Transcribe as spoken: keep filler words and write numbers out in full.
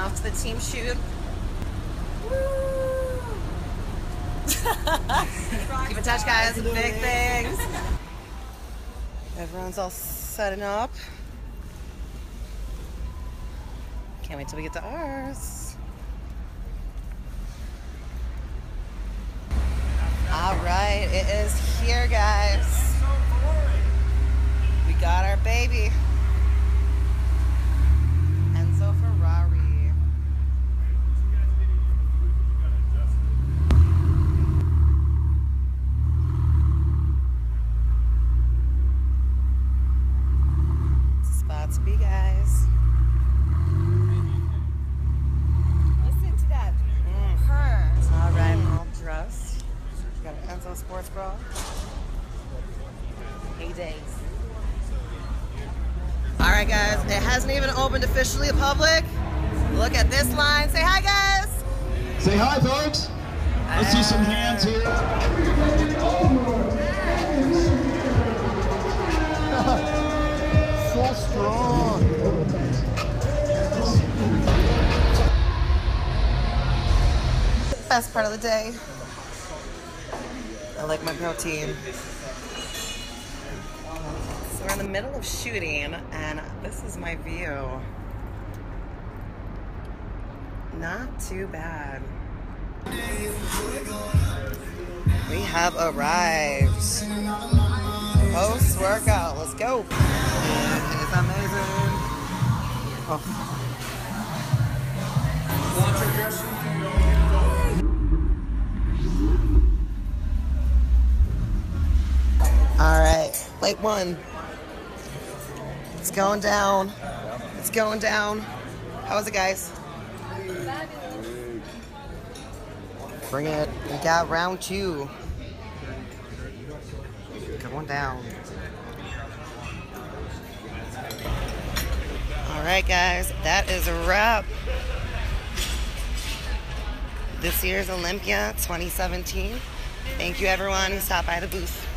off to the team shoot. Keep in touch, guys. Big things. Everyone's all setting up. Can't wait till we get to ours. All right, it is here, guys. We got our baby. Enzo Ferrari. It's a spot to be, guys. Listen to that. Mm. Her. All right, I'm all dressed. Got an Enzo sports bra. Hey days. All right, guys. It hasn't even opened officially in public. Look at this line. Say hi, guys. Say hi, folks. I see some hands here. So strong. Best part of the day. I like my protein. So we're in the middle of shooting, and this is my view. Not too bad. We have arrived. Post-workout, let's go. It's amazing. Oh. All right, plate one. It's going down. It's going down. How was it, guys? Bring it. We got round two. Going down. All right, guys, that is a wrap. This year's Olympia twenty seventeen. Thank you, everyone who stopped by the booth.